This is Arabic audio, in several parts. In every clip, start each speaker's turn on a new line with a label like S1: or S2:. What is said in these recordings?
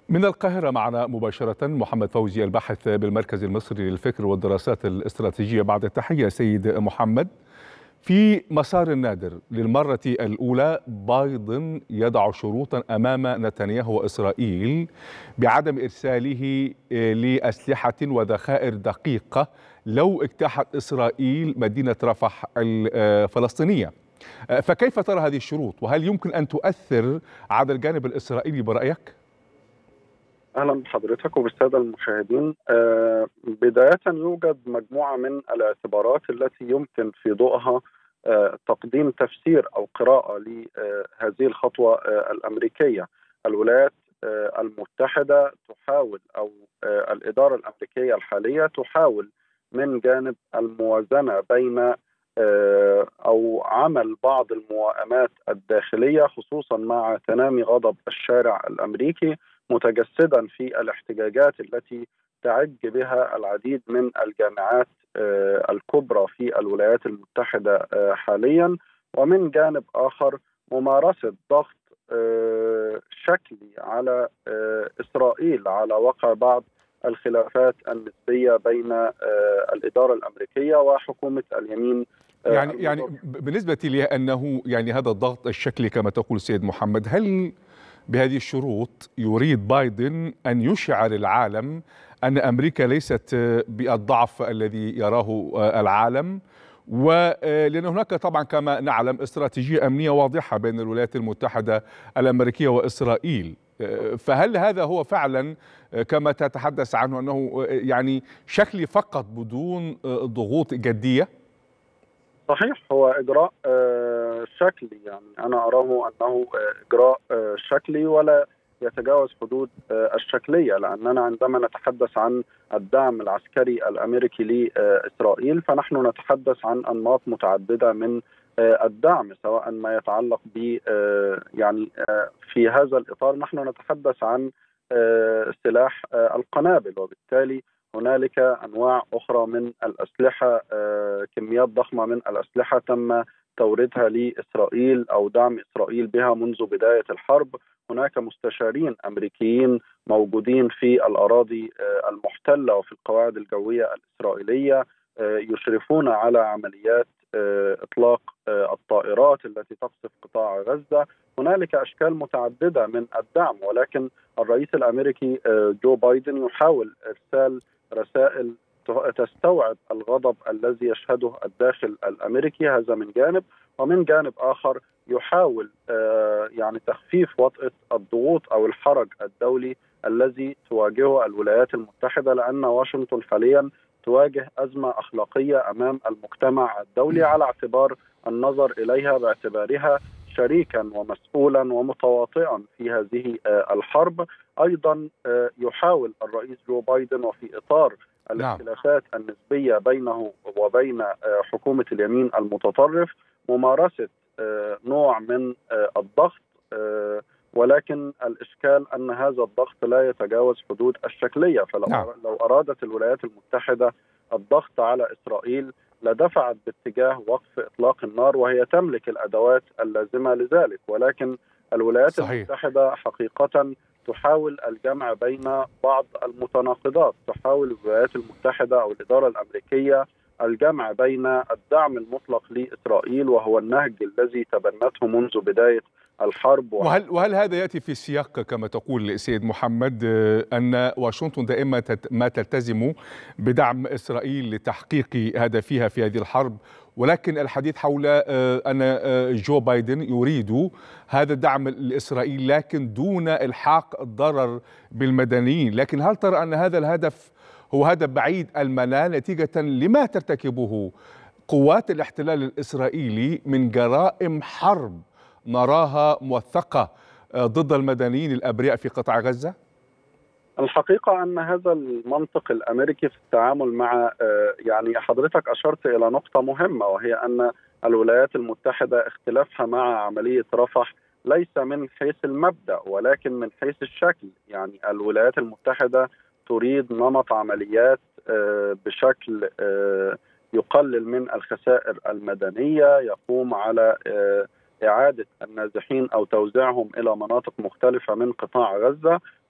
S1: من القاهرة معنا مباشرة محمد فوزي الباحث بالمركز المصري للفكر والدراسات الاستراتيجية. بعد التحية سيد محمد، في مسار نادر للمرة الأولى بايدن يضع شروطا أمام نتنياهو وإسرائيل بعدم إرساله لأسلحة وذخائر دقيقة لو اجتاحت إسرائيل مدينة رفح الفلسطينية. فكيف ترى هذه الشروط، وهل يمكن أن تؤثر على الجانب الإسرائيلي برأيك؟
S2: أهلا بحضرتك وبالسادة المشاهدين. بداية يوجد مجموعة من الاعتبارات التي يمكن في ضوءها تقديم تفسير أو قراءة لهذه الخطوة الأمريكية. الولايات المتحدة تحاول، أو الإدارة الأمريكية الحالية تحاول من جانب الموازنة بين أو عمل بعض الموائمات الداخلية، خصوصا مع تنامي غضب الشارع الأمريكي، متجسدا في الاحتجاجات التي تعج بها العديد من الجامعات الكبرى في الولايات المتحدة حاليا، ومن جانب آخر ممارسة ضغط شكلي على إسرائيل على وقع بعض الخلافات النسبية بين الإدارة الأمريكية وحكومة اليمين.
S1: يعني بالنسبة لي أنه هذا الضغط الشكلي كما تقول السيد محمد، هل بهذه الشروط يريد بايدن أن يشعر العالم أن أمريكا ليست بالضعف الذي يراه العالم؟ ولأن هناك طبعا كما نعلم استراتيجية أمنية واضحة بين الولايات المتحدة الأمريكية وإسرائيل، فهل هذا هو فعلا كما تتحدث عنه أنه شكلي فقط بدون ضغوط جدية؟
S2: صحيح، هو إجراء شكلي، أنا أراه أنه إجراء شكلي ولا يتجاوز حدود الشكلية، لأننا عندما نتحدث عن الدعم العسكري الأمريكي لإسرائيل فنحن نتحدث عن أنماط متعددة من الدعم، سواء ما يتعلق ب في هذا الإطار نحن نتحدث عن سلاح القنابل، وبالتالي هنالك أنواع أخرى من الأسلحة، كميات ضخمة من الأسلحة تم توريدها لإسرائيل أو دعم إسرائيل بها منذ بداية الحرب. هناك مستشارين أمريكيين موجودين في الأراضي المحتلة وفي القواعد الجوية الإسرائيلية يشرفون على عمليات إطلاق الطائرات التي تقصف قطاع غزة. هنالك أشكال متعددة من الدعم، ولكن الرئيس الأمريكي جو بايدن يحاول إرسال رسائل تستوعب الغضب الذي يشهده الداخل الأمريكي، هذا من جانب، ومن جانب آخر يحاول تخفيف وطأة الضغوط أو الحرج الدولي الذي تواجهه الولايات المتحدة، لأن واشنطن حاليا تواجه أزمة أخلاقية أمام المجتمع الدولي على اعتبار النظر إليها باعتبارها شريكا ومسؤولا ومتواطئا في هذه الحرب. أيضا يحاول الرئيس جو بايدن وفي إطار الاختلافات النسبية بينه وبين حكومة اليمين المتطرف ممارسة نوع من الضغط، ولكن الإشكال أن هذا الضغط لا يتجاوز حدود الشكلية. فلو أرادت الولايات المتحدة الضغط على إسرائيل لدفعت باتجاه وقف إطلاق النار، وهي تملك الأدوات اللازمة لذلك، ولكن الولايات المتحدة حقيقة تحاول الجمع بين بعض المتناقضات. تحاول الولايات المتحدة أو الإدارة الأمريكية الجمع بين الدعم المطلق لإسرائيل وهو النهج الذي تبنته منذ بداية الحرب،
S1: وهل هذا يأتي في سياق كما تقول سيد محمد أن واشنطن دائما ما تلتزم بدعم إسرائيل لتحقيق هدفها في هذه الحرب، ولكن الحديث حول أن جو بايدن يريد هذا الدعم لإسرائيل لكن دون إلحاق الضرر بالمدنيين؟ لكن هل ترى أن هذا الهدف هو هدف بعيد المنال نتيجة لما ترتكبه قوات الاحتلال الإسرائيلي من جرائم حرب نراها موثقة ضد المدنيين الأبرياء في قطاع غزة؟
S2: الحقيقة أن هذا المنطق الأمريكي في التعامل مع حضرتك أشرت إلى نقطة مهمة، وهي أن الولايات المتحدة اختلافها مع عملية رفح ليس من حيث المبدأ ولكن من حيث الشكل. الولايات المتحدة تريد نمط عمليات بشكل يقلل من الخسائر المدنية، يقوم على إعادة النازحين أو توزيعهم إلى مناطق مختلفة من قطاع غزة،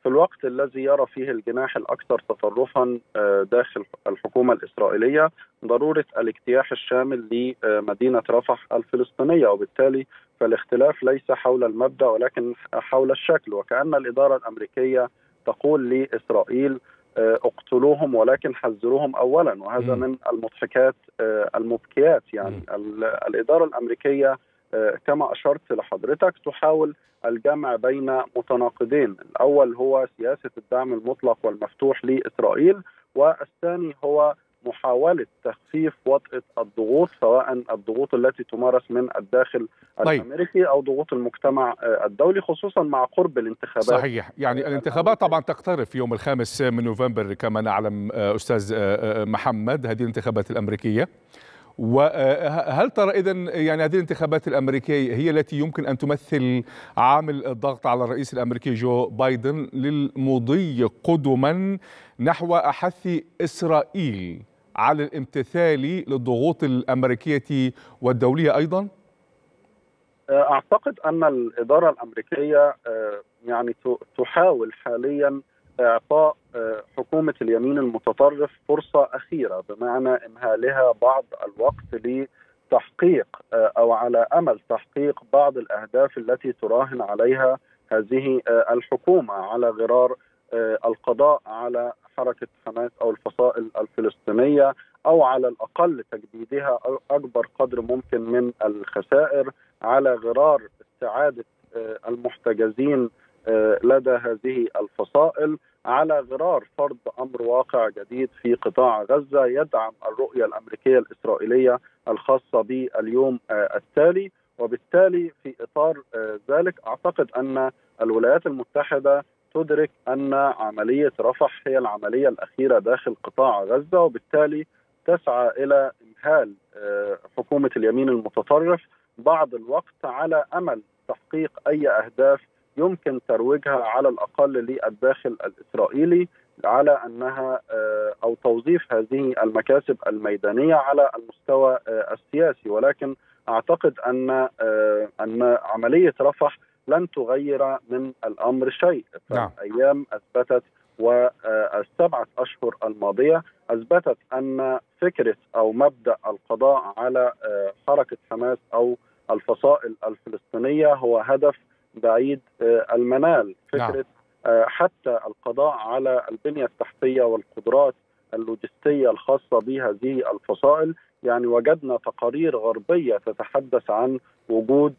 S2: في الوقت الذي يرى فيه الجناح الأكثر تطرفا داخل الحكومة الإسرائيلية ضرورة الاجتياح الشامل لمدينة رفح الفلسطينية، وبالتالي فالاختلاف ليس حول المبدأ ولكن حول الشكل، وكأن الإدارة الأمريكية تقول لإسرائيل اقتلوهم ولكن حذروهم أولا، وهذا من المضحكات المبكيات. يعني الإدارة الأمريكية كما أشرت لحضرتك تحاول الجمع بين متناقضين، الأول هو سياسة الدعم المطلق والمفتوح لإسرائيل، والثاني هو محاولة تخفيف وطأة الضغوط، سواء الضغوط التي تمارس من الداخل الأمريكي أو ضغوط المجتمع الدولي، خصوصا مع قرب الانتخابات.
S1: صحيح، يعني الانتخابات طبعا تقترب في يوم 5 من نوفمبر كما نعلم أستاذ محمد، هذه الانتخابات الأمريكية. وهل ترى إذن يعني هذه الانتخابات الأمريكية هي التي يمكن أن تمثل عامل الضغط على الرئيس الأمريكي جو بايدن للمضي قدما نحو أحث إسرائيل على الامتثال للضغوط الأمريكية والدولية أيضا؟
S2: أعتقد أن الإدارة الأمريكية يعني تحاول حاليا إعطاء حكومة اليمين المتطرف فرصة أخيرة، بمعنى إمهالها بعض الوقت لتحقيق أو على أمل تحقيق بعض الأهداف التي تراهن عليها هذه الحكومة، على غرار القضاء على حركة حماس أو الفصائل الفلسطينية، أو على الأقل تجديدها أكبر قدر ممكن من الخسائر، على غرار استعادة المحتجزين لدى هذه الفصائل، على غرار فرض أمر واقع جديد في قطاع غزة يدعم الرؤية الأمريكية الإسرائيلية الخاصة باليوم التالي. وبالتالي في إطار ذلك أعتقد أن الولايات المتحدة تدرك أن عملية رفح هي العملية الأخيرة داخل قطاع غزة، وبالتالي تسعى إلى إمهال حكومة اليمين المتطرف بعض الوقت على أمل تحقيق أي أهداف يمكن ترويجها على الأقل للداخل الإسرائيلي، على أنها أو توظيف هذه المكاسب الميدانية على المستوى السياسي. ولكن أعتقد أن عملية رفح لن تغير من الأمر شيء. فالأيام أثبتت والسبعة أشهر الماضية أثبتت أن فكرة أو مبدأ القضاء على حركة حماس أو الفصائل الفلسطينية هو هدف بعيد المنال. فكرة حتى القضاء على البنية التحتية والقدرات اللوجستية الخاصة بهذه الفصائل، يعني وجدنا تقارير غربية تتحدث عن وجود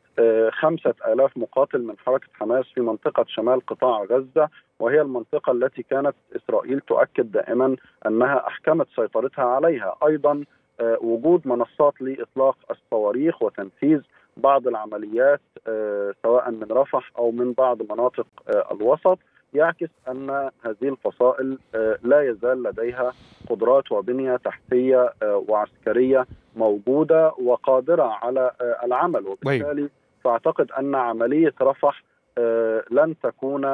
S2: 5000 مقاتل من حركة حماس في منطقة شمال قطاع غزة، وهي المنطقة التي كانت إسرائيل تؤكد دائما أنها أحكمت سيطرتها عليها. أيضا وجود منصات لإطلاق الصواريخ وتنفيذ بعض العمليات سواء من رفح أو من بعض مناطق الوسط يعكس أن هذه الفصائل لا يزال لديها قدرات وبنية تحتية وعسكرية موجودة وقادرة على العمل. وبالتالي فأعتقد أن عملية رفح لن تكون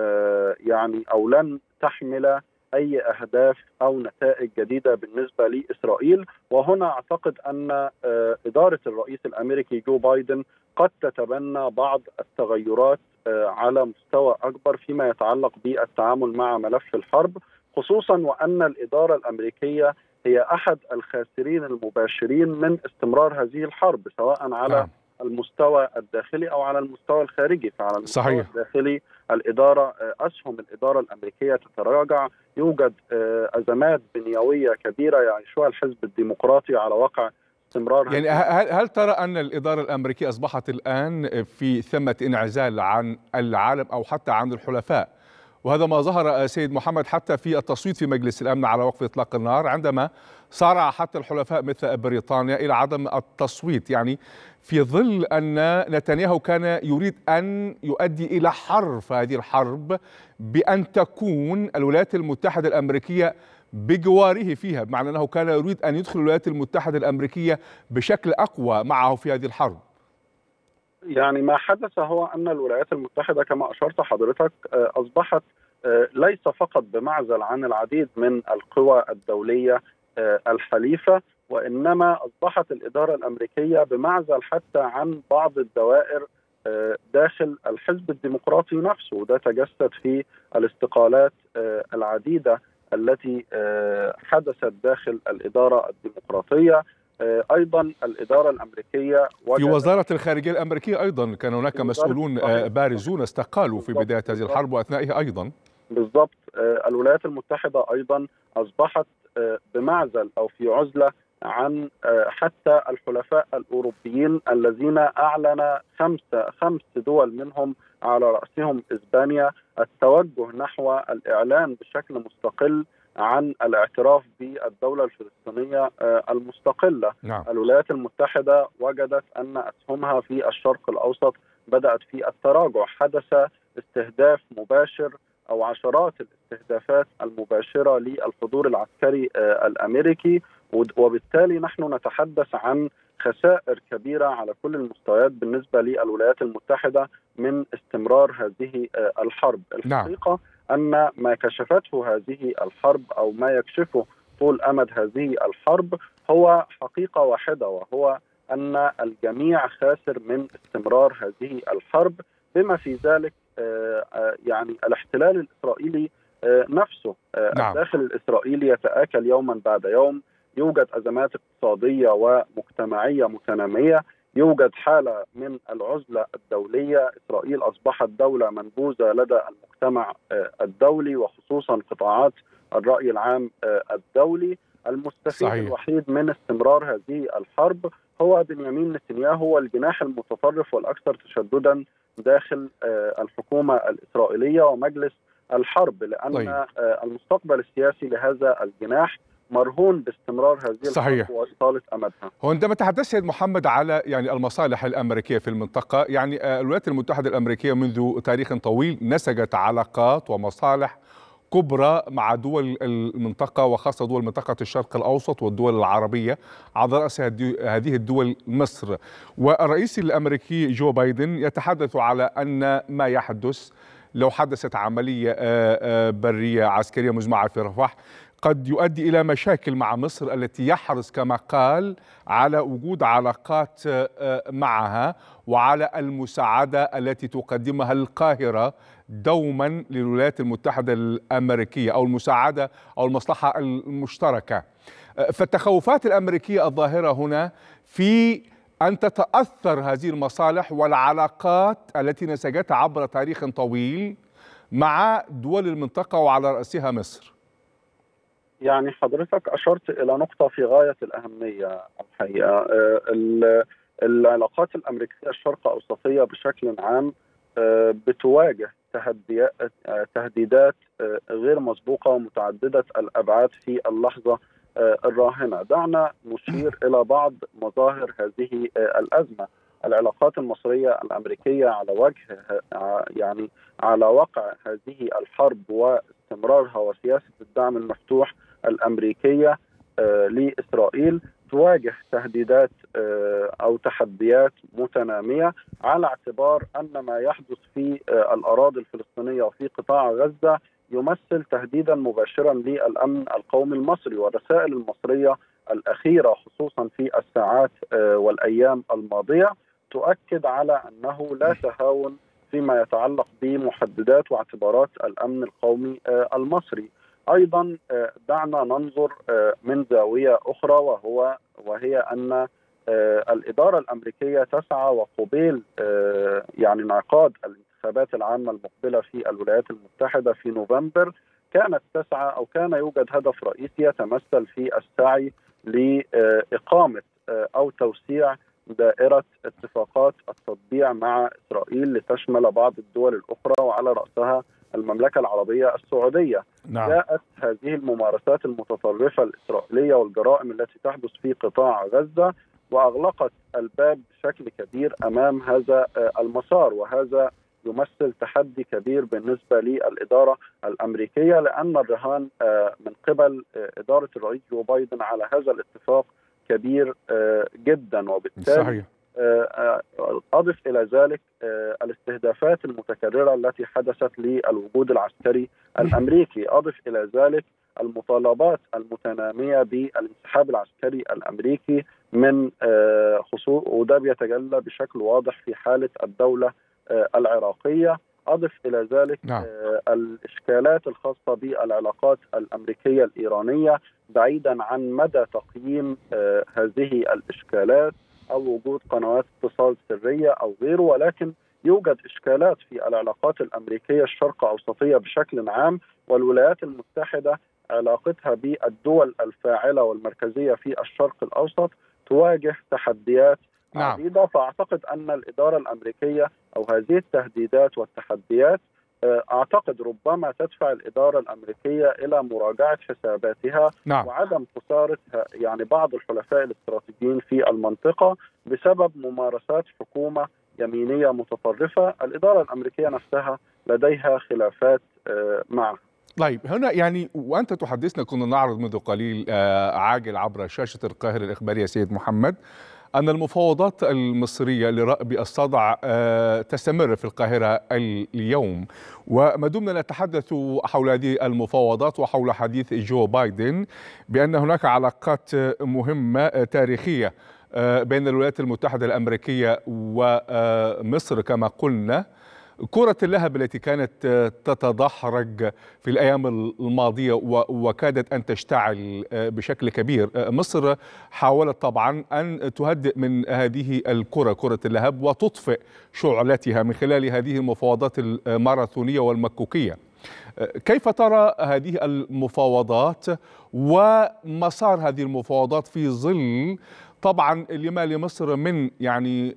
S2: يعني أو لن تحمل أي أهداف أو نتائج جديدة بالنسبة لإسرائيل. وهنا أعتقد أن إدارة الرئيس الأمريكي جو بايدن قد تتبنى بعض التغيرات على مستوى أكبر فيما يتعلق بالتعامل مع ملف الحرب، خصوصا وأن الإدارة الأمريكية هي أحد الخاسرين المباشرين من استمرار هذه الحرب، سواء على المستوى الداخلي أو على المستوى الخارجي. فعلى المستوى الداخلي أسهم الإدارة الأمريكية تتراجع، يوجد أزمات بنيوية كبيرة يعيشها الحزب الديمقراطي على وقع استمرار.
S1: يعني هل ترى أن الإدارة الأمريكية أصبحت الآن في ثمة انعزال عن العالم أو حتى عن الحلفاء؟ وهذا ما ظهر سيد محمد حتى في التصويت في مجلس الأمن على وقف إطلاق النار، عندما صارع حتى الحلفاء مثل بريطانيا إلى عدم التصويت، يعني في ظل أن نتنياهو كان يريد أن يؤدي إلى حرف هذه الحرب بأن تكون الولايات المتحدة الأمريكية بجواره فيها، بمعنى أنه كان يريد أن يدخل الولايات المتحدة الأمريكية بشكل أقوى معه في هذه الحرب.
S2: يعني ما حدث هو أن الولايات المتحدة كما أشرت حضرتك أصبحت ليس فقط بمعزل عن العديد من القوى الدولية الحليفة، وإنما أصبحت الإدارة الأمريكية بمعزل حتى عن بعض الدوائر داخل الحزب الديمقراطي نفسه، وده تجسد في الاستقالات العديدة التي حدثت داخل الإدارة الديمقراطية. أيضا الإدارة الأمريكية
S1: في وزارة الخارجية الأمريكية أيضا كان هناك مسؤولون بارزون استقالوا في بداية هذه الحرب وأثنائها أيضا.
S2: بالضبط. الولايات المتحدة أيضا أصبحت بمعزل أو في عزلة عن حتى الحلفاء الأوروبيين الذين أعلن خمس دول منهم على رأسهم إسبانيا التوجه نحو الإعلان بشكل مستقل عن الاعتراف بالدولة الفلسطينية المستقلة.
S1: نعم.
S2: الولايات المتحدة وجدت أن أسهمها في الشرق الأوسط بدأت في التراجع، حدث استهداف مباشر أو عشرات الاستهدافات المباشرة للحضور العسكري الأمريكي، وبالتالي نحن نتحدث عن خسائر كبيرة على كل المستويات بالنسبة للولايات المتحدة من استمرار هذه الحرب. الحقيقة أن ما كشفته هذه الحرب أو ما يكشفه طول أمد هذه الحرب هو حقيقة واحدة، وهو أن الجميع خاسر من استمرار هذه الحرب، بما في ذلك يعني الاحتلال الإسرائيلي نفسه. الداخل الإسرائيلي يتآكل يوما بعد يوم، يوجد أزمات اقتصادية ومجتمعية متنامية، يوجد حالة من العزلة الدولية. إسرائيل أصبحت دولة منبوذة لدى المجتمع الدولي وخصوصا قطاعات الرأي العام الدولي. المستفيد الوحيد من استمرار هذه الحرب هو بنيامين نتنياهو والجناح المتطرف والأكثر تشددا داخل الحكومة الإسرائيلية ومجلس الحرب، لأن المستقبل السياسي لهذا الجناح مرهون باستمرار هذه الحرب وإطالة أمدها.
S1: وعندما تحدث سيد محمد على المصالح الأمريكية في المنطقة، الولايات المتحدة الأمريكية منذ تاريخ طويل نسجت علاقات ومصالح كبرى مع دول المنطقة وخاصة دول منطقة الشرق الأوسط والدول العربية، على رأس هذه الدول مصر. والرئيس الأمريكي جو بايدن يتحدث على أن ما يحدث لو حدثت عملية برية عسكرية مجمعة في رفح قد يؤدي إلى مشاكل مع مصر التي يحرص كما قال على وجود علاقات معها وعلى المساعدة التي تقدمها القاهرة دوما للولايات المتحدة الأمريكية، أو المساعدة أو المصلحة المشتركة. فالتخوفات الأمريكية الظاهرة هنا في أن تتأثر هذه المصالح والعلاقات التي نسجتها عبر تاريخ طويل مع دول المنطقة وعلى رأسها مصر.
S2: يعني حضرتك أشرت إلى نقطة في غاية الأهمية الحقيقة. العلاقات الأمريكية الشرق أوسطية بشكل عام بتواجه تهديدات غير مسبوقة ومتعددة الأبعاد في اللحظة الراهنة. دعنا نشير إلى بعض مظاهر هذه الأزمة. العلاقات المصرية الأمريكية على وجه على وقع هذه الحرب واستمرارها وسياسة الدعم المفتوح الأمريكية لإسرائيل تواجه تهديدات أو تحديات متنامية، على اعتبار أن ما يحدث في الأراضي الفلسطينية وفي قطاع غزة يمثل تهديدا مباشرا للأمن القومي المصري. والرسائل المصرية الأخيرة خصوصا في الساعات والأيام الماضية تؤكد على أنه لا تهاون فيما يتعلق بمحددات واعتبارات الأمن القومي المصري. أيضا دعنا ننظر من زاوية أخرى وهي أن الإدارة الأمريكية تسعى وقبيل انعقاد الانتخابات العامة المقبلة في الولايات المتحدة في نوفمبر كانت تسعى أو كان يوجد هدف رئيسي يتمثل في السعي لإقامة أو توسيع دائرة اتفاقات التطبيع مع إسرائيل لتشمل بعض الدول الأخرى وعلى رأسها المملكة العربية السعودية.
S1: نعم.
S2: جاءت هذه الممارسات المتطرفة الإسرائيلية والجرائم التي تحدث في قطاع غزة وأغلقت الباب بشكل كبير أمام هذا المسار، وهذا يمثل تحدي كبير بالنسبة للإدارة الأمريكية، لأن الرهان من قبل إدارة الرئيس جو بايدن على هذا الاتفاق كبير جدا، وبالتالي
S1: صحيح.
S2: أضف إلى ذلك الاستهدافات المتكررة التي حدثت للوجود العسكري الأمريكي، أضف إلى ذلك المطالبات المتنامية بالانسحاب العسكري الأمريكي من خصوص، وده بيتجلى بشكل واضح في حالة الدولة العراقية. أضف إلى ذلك الإشكالات الخاصة بالعلاقات الأمريكية الإيرانية، بعيدا عن مدى تقييم هذه الإشكالات أو وجود قنوات اتصال سرية أو غيره، ولكن يوجد إشكالات في العلاقات الأمريكية الشرق أوسطية بشكل عام، والولايات المتحدة علاقتها بالدول الفاعلة والمركزية في الشرق الأوسط تواجه تحديات عديدة. فأعتقد أن الإدارة الأمريكية أو هذه التهديدات والتحديات أعتقد ربما تدفع الإدارة الأمريكية إلى مراجعة حساباتها وعدم خسارة يعني بعض الحلفاء الاستراتيجيين في المنطقة بسبب ممارسات حكومة يمينية متطرفة. الإدارة الأمريكية نفسها لديها خلافات معها.
S1: طيب، هنا يعني وأنت تحدثنا، كنا نعرض منذ قليل عاجل عبر شاشة القاهرة الإخبارية سيد محمد أن المفاوضات المصرية لرأب الصدع تستمر في القاهرة اليوم، وما دمنا نتحدث حول هذه المفاوضات وحول حديث جو بايدن بأن هناك علاقات مهمة تاريخية بين الولايات المتحدة الأمريكية ومصر كما قلنا. كرة اللهب التي كانت تتدحرج في الأيام الماضية وكادت أن تشتعل بشكل كبير، مصر حاولت طبعا أن تهدئ من هذه الكرة، كرة اللهب، وتطفئ شعلتها من خلال هذه المفاوضات الماراثونية والمكوكية. كيف ترى هذه المفاوضات ومسار هذه المفاوضات في ظل طبعا لما لمصر من يعني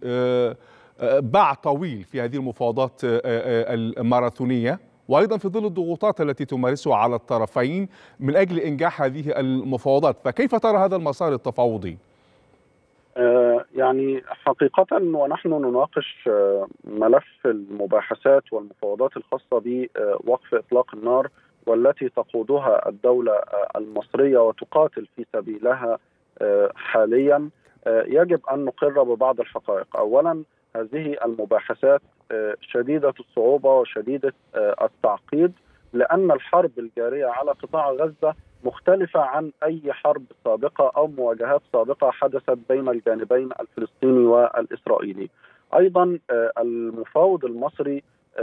S1: باع طويل في هذه المفاوضات الماراثونية، وأيضا في ظل الضغوطات التي تمارسها على الطرفين من أجل إنجاح هذه المفاوضات؟ فكيف ترى هذا المسار التفاوضي؟
S2: يعني حقيقة ونحن نناقش ملف المباحثات والمفاوضات الخاصة بوقف إطلاق النار والتي تقودها الدولة المصرية وتقاتل في سبيلها حاليا، يجب أن نقر ببعض الحقائق. أولا، هذه المباحثات شديدة الصعوبة وشديدة التعقيد، لأن الحرب الجارية على قطاع غزة مختلفة عن أي حرب سابقة أو مواجهات سابقة حدثت بين الجانبين الفلسطيني والإسرائيلي. أيضا المفاوض المصري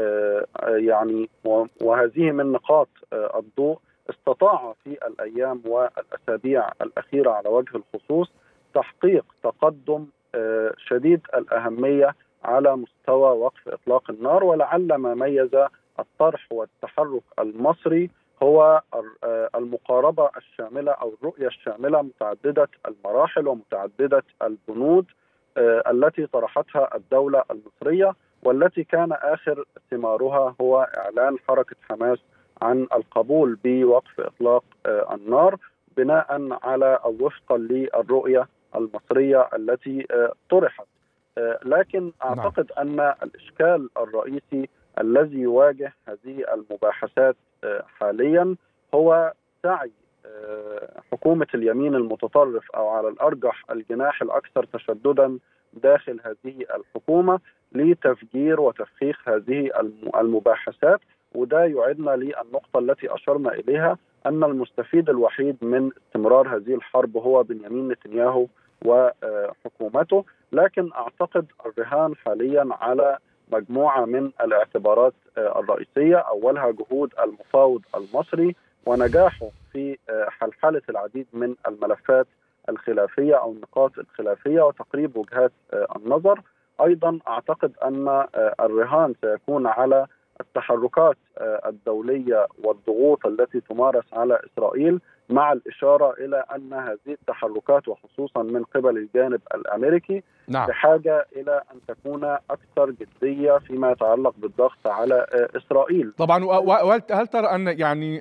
S2: يعني وهذه من نقاط الضوء استطاع في الأيام والأسابيع الأخيرة على وجه الخصوص تحقيق تقدم شديد الأهمية على مستوى وقف إطلاق النار. ولعل ما ميز الطرح والتحرك المصري هو المقاربة الشاملة أو الرؤية الشاملة متعددة المراحل ومتعددة البنود التي طرحتها الدولة المصرية، والتي كان آخر ثمارها هو إعلان حركة حماس عن القبول بوقف إطلاق النار بناء على أو وفقا للرؤية المصرية التي طرحت. لكن أعتقد أن الإشكال الرئيسي الذي يواجه هذه المباحثات حاليا هو سعي حكومة اليمين المتطرف، أو على الأرجح الجناح الأكثر تشددا داخل هذه الحكومة، لتفجير وتفخيخ هذه المباحثات. وده يعيدنا للنقطة التي أشرنا إليها، أن المستفيد الوحيد من استمرار هذه الحرب هو بنيامين نتنياهو وحكومته. لكن أعتقد الرهان حاليا على مجموعة من الاعتبارات الرئيسية، أولها جهود المفاوض المصري ونجاحه في حلحلة العديد من الملفات الخلافية أو النقاط الخلافية وتقريب وجهات النظر. أيضا أعتقد أن الرهان سيكون على التحركات الدولية والضغوط التي تمارس على إسرائيل، مع الإشارة إلى أن هذه التحركات وخصوصا من قبل الجانب الأمريكي بحاجة إلى أن تكون أكثر جدية فيما يتعلق بالضغط على إسرائيل.
S1: طبعا، هل ترى أن يعني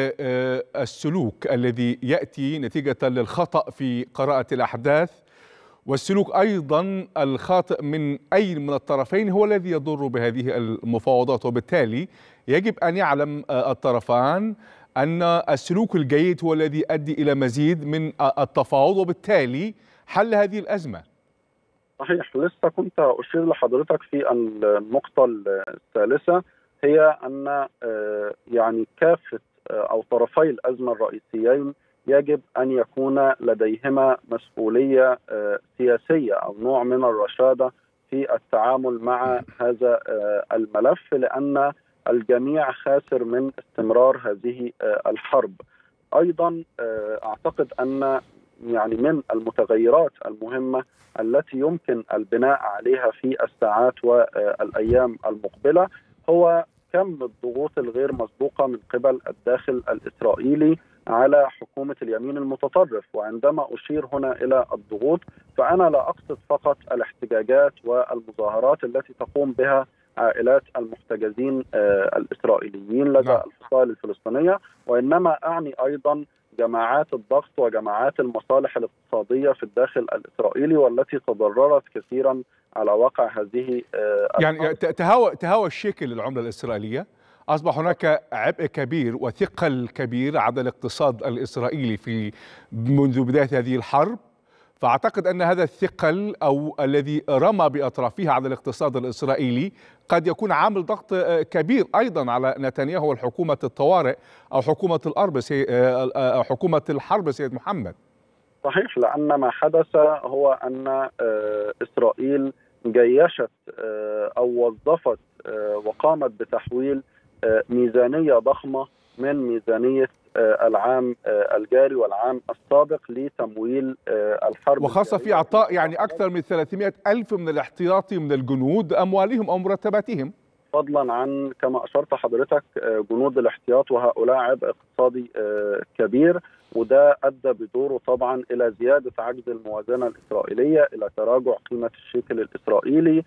S1: السلوك الذي يأتي نتيجة للخطأ في قراءة الأحداث والسلوك أيضا الخاطئ من أي من الطرفين هو الذي يضر بهذه المفاوضات، وبالتالي يجب أن يعلم الطرفان أن السلوك الجيد هو الذي يؤدي إلى مزيد من التفاوض وبالتالي حل هذه الأزمة؟
S2: صحيح، لسه كنت أشير لحضرتك في النقطة الثالثة، هي أن يعني كافة أو طرفي الأزمة الرئيسيين يجب أن يكون لديهما مسؤولية سياسية أو نوع من الرشادة في التعامل مع هذا الملف، لأن الجميع خاسر من استمرار هذه الحرب. أيضا أعتقد أن يعني من المتغيرات المهمة التي يمكن البناء عليها في الساعات والأيام المقبلة هو كم الضغوط الغير مسبوقة من قبل الداخل الإسرائيلي على حكومة اليمين المتطرف. وعندما أشير هنا إلى الضغوط فأنا لا أقصد فقط الاحتجاجات والمظاهرات التي تقوم بها عائلات المحتجزين الإسرائيليين لدى الفصائل الفلسطينية، وإنما أعني أيضا جماعات الضغط وجماعات المصالح الاقتصادية في الداخل الإسرائيلي والتي تضررت كثيرا على واقع هذه
S1: يعني تهاوى الشيكل للعملة الإسرائيلية، أصبح هناك عبء كبير وثقل كبير على الاقتصاد الإسرائيلي منذ بداية هذه الحرب. فأعتقد أن هذا الثقل أو الذي رمى بأطرافها على الاقتصاد الإسرائيلي قد يكون عامل ضغط كبير أيضا على نتنياهو والحكومة الطوارئ أو حكومة الحرب سيد محمد.
S2: صحيح، لأن ما حدث هو أن إسرائيل جيشت أو وظفت وقامت بتحويل ميزانية ضخمة من ميزانية العام الجاري والعام السابق لتمويل الحرب،
S1: وخاصة في إعطاء يعني أكثر من 300 ألف من الاحتياطي من الجنود أموالهم أو مرتباتهم،
S2: فضلا عن كما أشرت حضرتك جنود الاحتياط، وهؤلاء عبء اقتصادي كبير، وده أدى بدوره طبعا إلى زيادة عجز الموازنة الإسرائيلية، إلى تراجع قيمة الشيكل الإسرائيلي.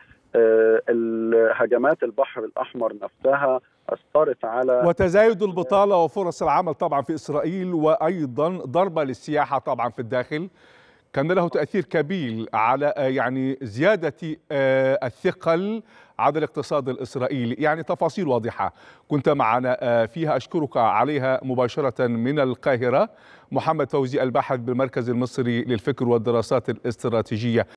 S2: هجمات البحر الأحمر نفسها أثرت على
S1: وتزايد البطالة وفرص العمل طبعا في إسرائيل، وأيضا ضربة للسياحة طبعا في الداخل، كان له تأثير كبير على يعني زيادة الثقل على الاقتصاد الإسرائيلي. يعني تفاصيل واضحة كنت معنا فيها، أشكرك عليها مباشرة من القاهرة. محمد فوزي، الباحث بالمركز المصري للفكر والدراسات الاستراتيجية.